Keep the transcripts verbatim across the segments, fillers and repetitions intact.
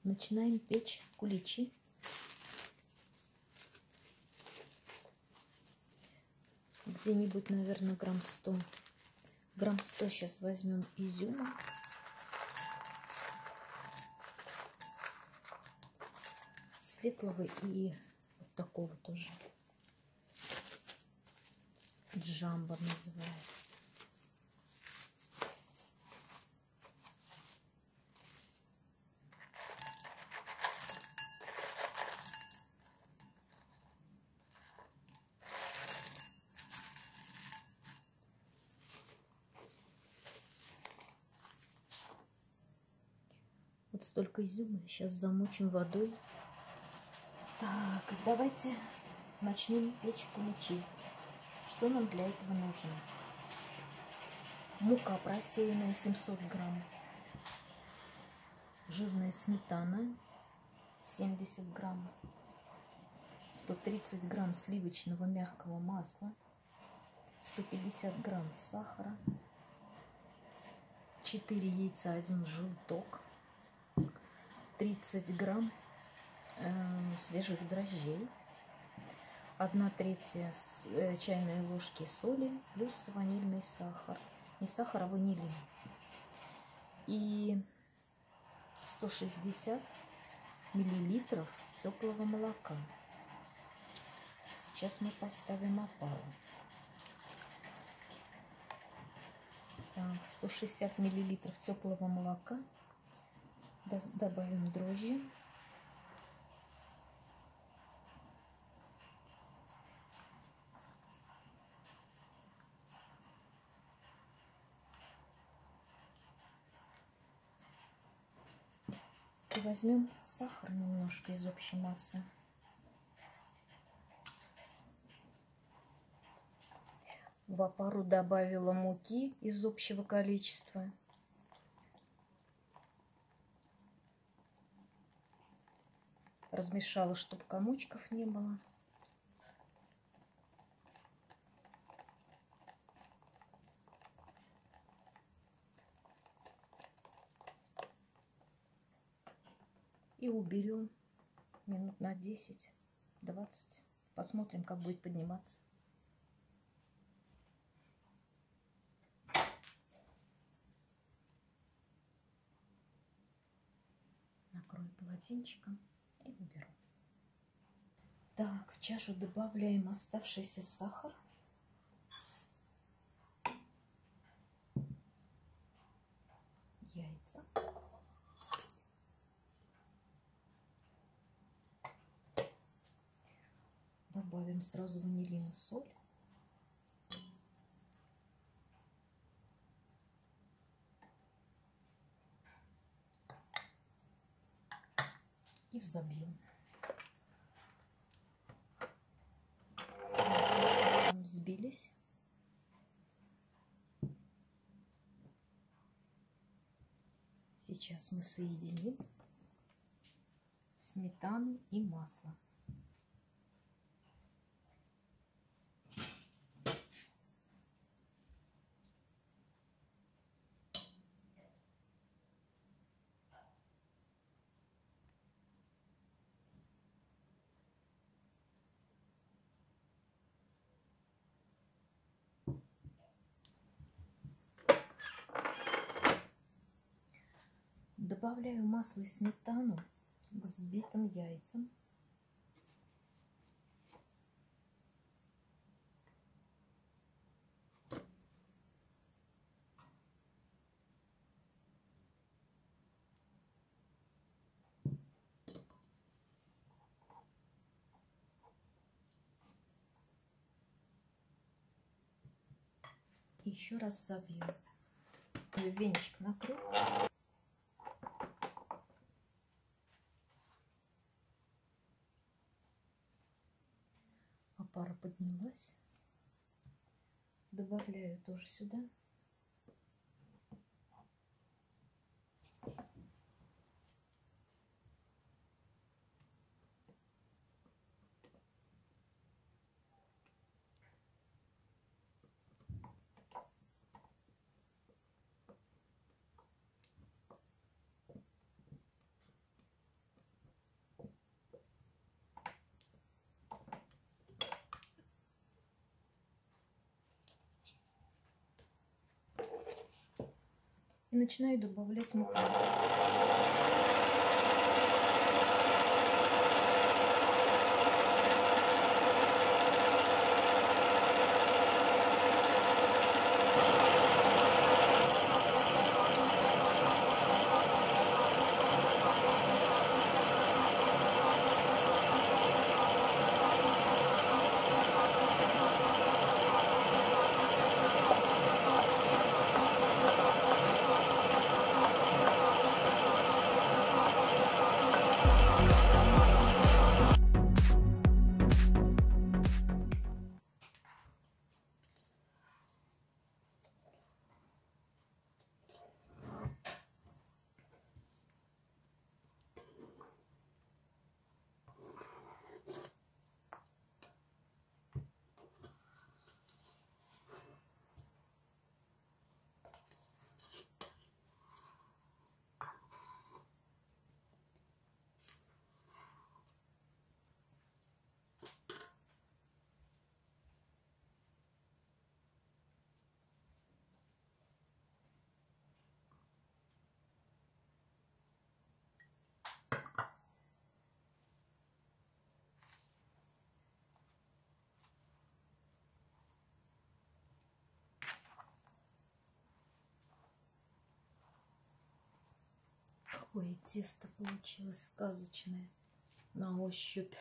Начинаем печь куличи. Где-нибудь, наверное, грамм сто. Грамм сто сейчас возьмем изюма. Светлого и вот такого тоже. Джамбо называется. Вот столько изюма. Сейчас замочим водой. Так, давайте начнем печь куличи. Что нам для этого нужно? Мука просеянная семьсот грамм. Жирная сметана семьдесят грамм. сто тридцать грамм сливочного мягкого масла. сто пятьдесят грамм сахара. четыре яйца, один желток. тридцать грамм э, свежих дрожжей. одна третья э, чайной ложки соли плюс ванильный сахар. Не сахар, а ванилин. И сто шестьдесят миллилитров теплого молока. Сейчас мы поставим опару. Так, сто шестьдесят миллилитров теплого молока. Добавим дрожжи. И возьмем сахар немножко из общей массы. В опару добавила муки из общего количества. Размешала, чтобы комочков не было. И уберем минут на десять-двадцать. Посмотрим, как будет подниматься. Накрою полотенчиком и уберу. Так, в чашу добавляем оставшийся сахар. Яйца. Добавим сразу ванилин и соль. И взобьем. Взбились. Сейчас мы соединим сметану и масло. Добавляю масло и сметану к взбитым яйцам. И еще раз забью. Венчик накрыл. Пара поднялась. Добавляю тоже сюда. И начинаю добавлять муку. Ой, тесто получилось сказочное на ощупь.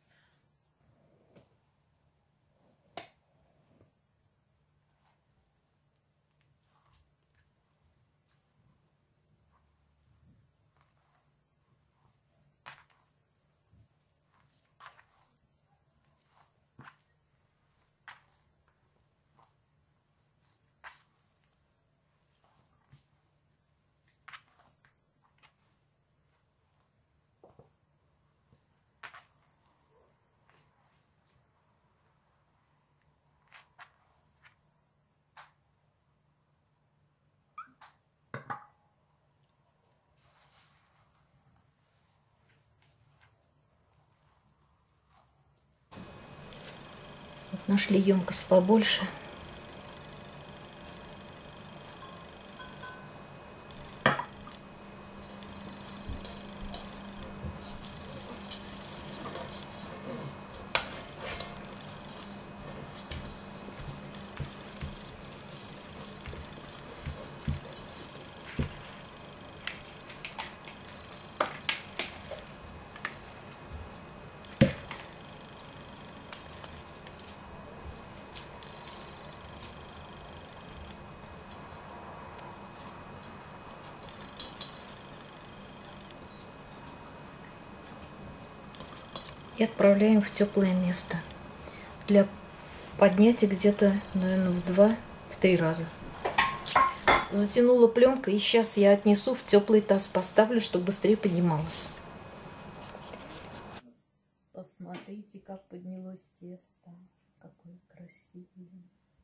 Вот нашли емкость побольше. И отправляем в теплое место для поднятия где-то, наверное, в два, в три раза. Затянула пленкой, и сейчас я отнесу в теплый таз, поставлю, чтобы быстрее поднималось. Посмотрите, как поднялось тесто, какое красивое.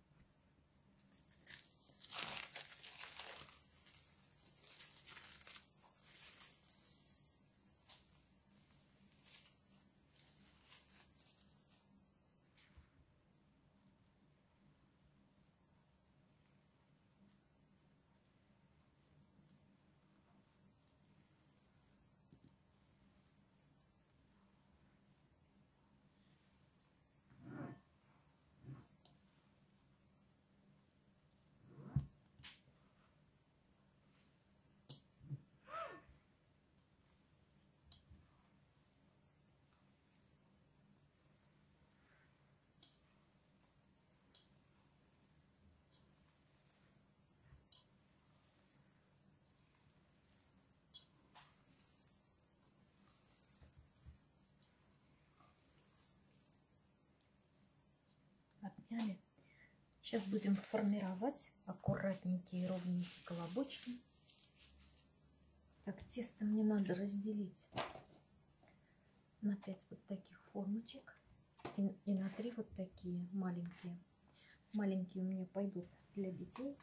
Обняли. Сейчас будем формировать аккуратненькие ровненькие колобочки. Так, тесто мне надо разделить на пять вот таких формочек и, и на три вот такие маленькие. Маленькие у меня пойдут для детей.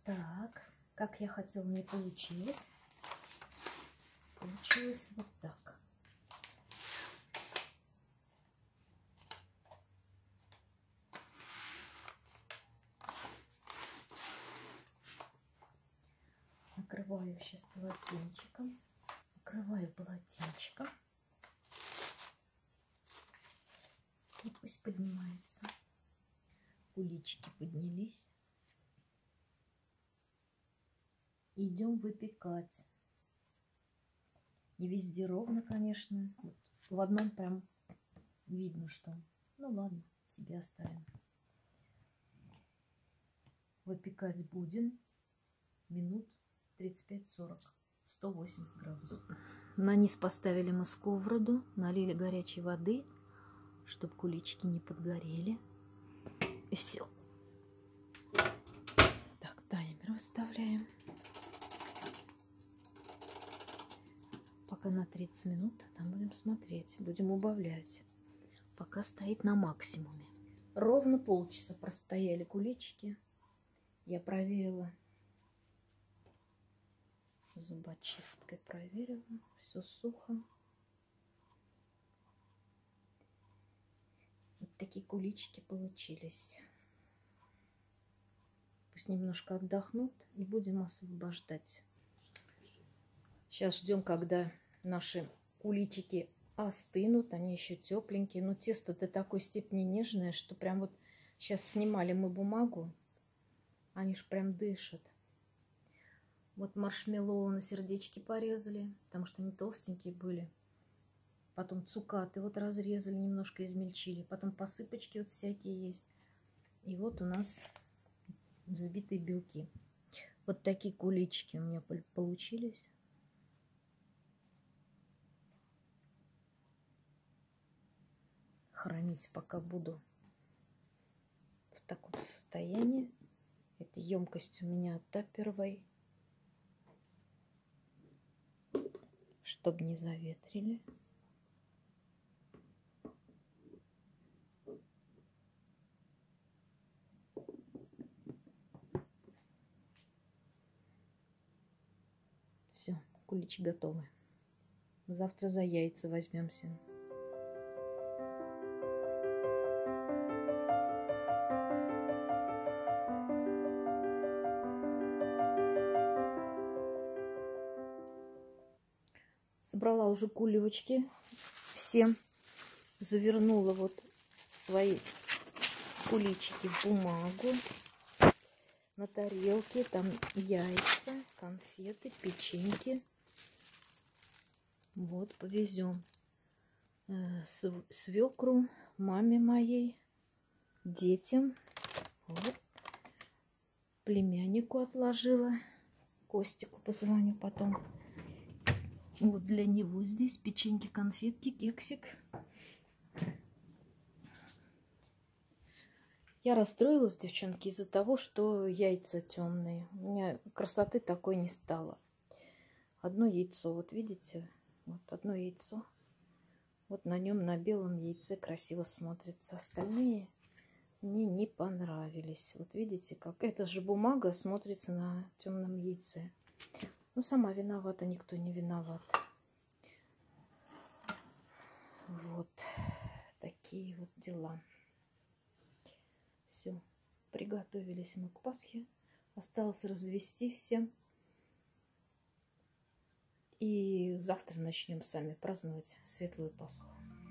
Так, как я хотела, не получилось. Получилось вот так. Накрываю сейчас полотенчиком. Накрываю полотенчиком. И пусть поднимается. Куличики поднялись. Идем выпекать. Не везде ровно, конечно. Вот в одном прям видно, что. Ну ладно, себе оставим. Выпекать будем минут тридцать пять сорок. сто восемьдесят градусов. На низ поставили мы сковороду, налили горячей воды, чтобы куличики не подгорели. И все. Так, таймер выставляем. Пока на тридцать минут, там будем смотреть, будем убавлять. Пока стоит на максимуме. Ровно полчаса простояли куличики. Я проверила. Зубочисткой проверила. Все сухо. Вот такие куличики получились. Пусть немножко отдохнут и будем освобождать. Сейчас ждем, когда наши куличики остынут. Они еще тепленькие. Но тесто до такой степени нежное, что прям вот сейчас снимали мы бумагу. Они ж прям дышат. Вот маршмеллоу на сердечки порезали, потому что они толстенькие были. Потом цукаты вот разрезали, немножко измельчили. Потом посыпочки вот всякие есть. И вот у нас взбитые белки. Вот такие куличики у меня получились. Хранить пока буду в таком состоянии. Эта емкость у меня тапперовой, чтобы не заветрили. Все, куличи готовы. Завтра за яйца возьмемся. Собрала уже кулевочки, все завернула вот свои куличики в бумагу, на тарелке, там яйца, конфеты, печеньки. Вот, повезем свекру, маме моей, детям. Вот. Племяннику отложила, Костику позвоню потом. Вот для него здесь печеньки, конфетки, кексик. Я расстроилась, девчонки, из-за того, что яйца темные. У меня красоты такой не стало. Одно яйцо, вот видите? Вот одно яйцо. Вот на нем, на белом яйце красиво смотрится. Остальные мне не понравились. Вот видите, как эта же бумага смотрится на темном яйце. Ну, сама виновата, никто не виноват. Вот такие вот дела. Все, приготовились мы к Пасхе. Осталось развести все. И завтра начнем сами праздновать Светлую Пасху.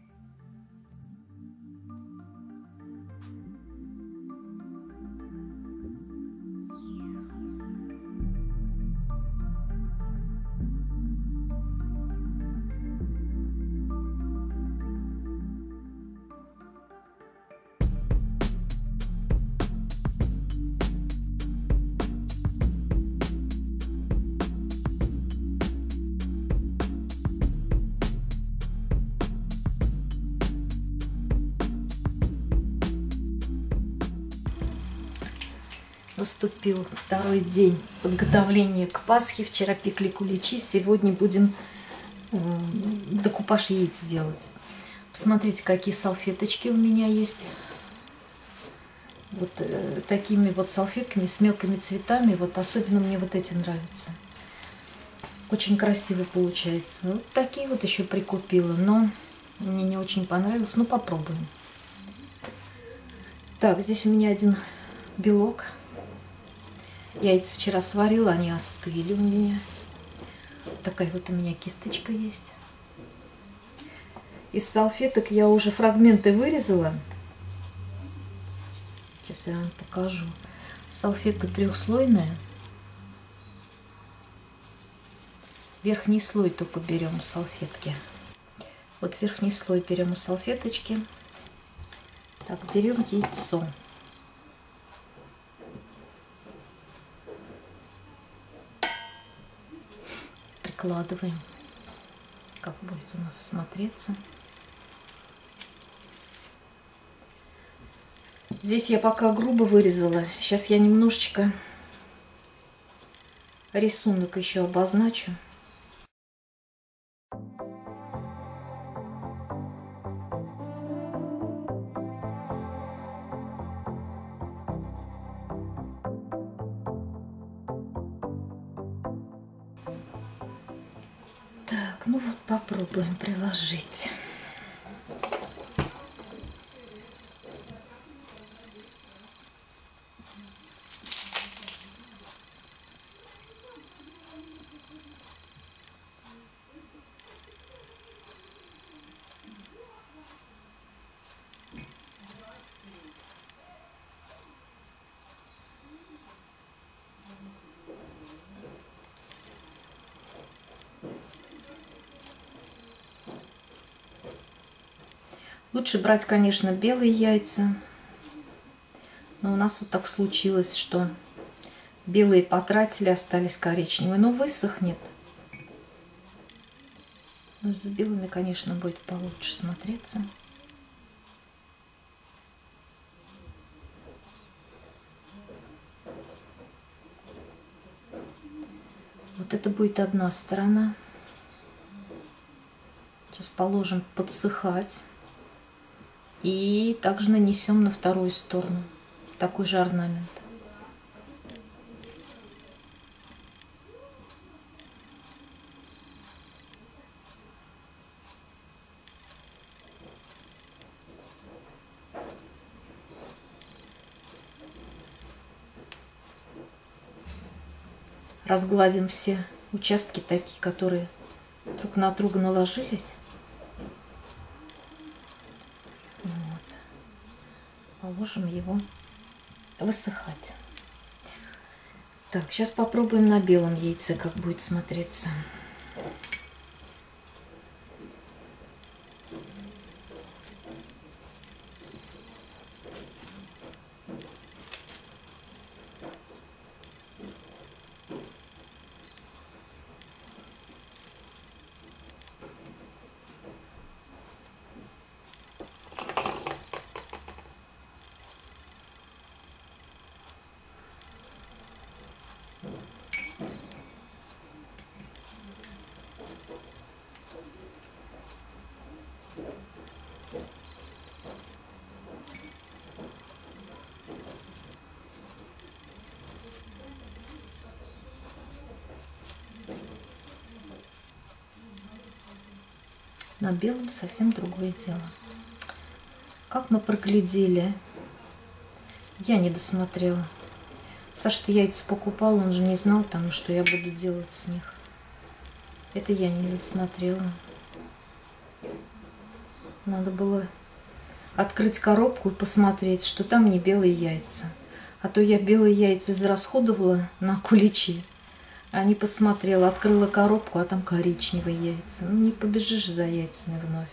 Наступил второй день подготовления к Пасхе. Вчера пекли куличи, сегодня будем э, декупаж яиц делать. Посмотрите, какие салфеточки у меня есть. вот э, такими вот салфетками с мелкими цветами. Вот особенно мне вот эти нравятся. Очень красиво получается. Вот такие вот еще прикупила, но мне не очень понравилось. Ну, попробуем. Так, здесь у меня один белок. Яйца вчера сварила, они остыли у меня. Такая вот у меня кисточка есть. Из салфеток я уже фрагменты вырезала. Сейчас я вам покажу. Салфетка трехслойная. Верхний слой только берем у салфетки. Вот верхний слой берем у салфеточки. Так, берем яйцо. Прикладываем. Как будет у нас смотреться. Здесь я пока грубо вырезала. Сейчас я немножечко рисунок еще обозначу. Так, ну вот попробуем приложить. Лучше брать, конечно, белые яйца. Но у нас вот так случилось, что белые потратили, остались коричневые. Но высохнет. Ну, с белыми, конечно, будет получше смотреться. Вот это будет одна сторона. Сейчас положим подсыхать. И также нанесем на вторую сторону такой же орнамент. Разгладим все участки такие, которые друг на друга наложились. Положим его высыхать. Так, сейчас попробуем на белом яйце, как будет смотреться. На белом совсем другое дело. Как мы проглядели. Я не досмотрела. Саша-то яйца покупал, он же не знал там, что я буду делать с них. Это я не досмотрела. Надо было открыть коробку и посмотреть, что там не белые яйца. А то я белые яйца израсходовала на куличи. А не посмотрела, открыла коробку, а там коричневые яйца. Ну, не побежишь за яйцами вновь.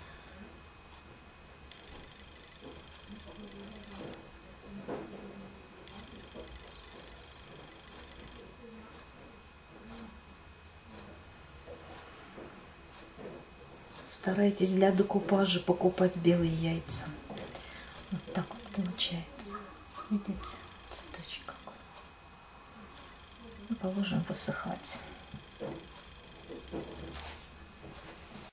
Старайтесь для декупажа покупать белые яйца. Вот так вот получается. Видите, цветочек какой. И положим высыхать.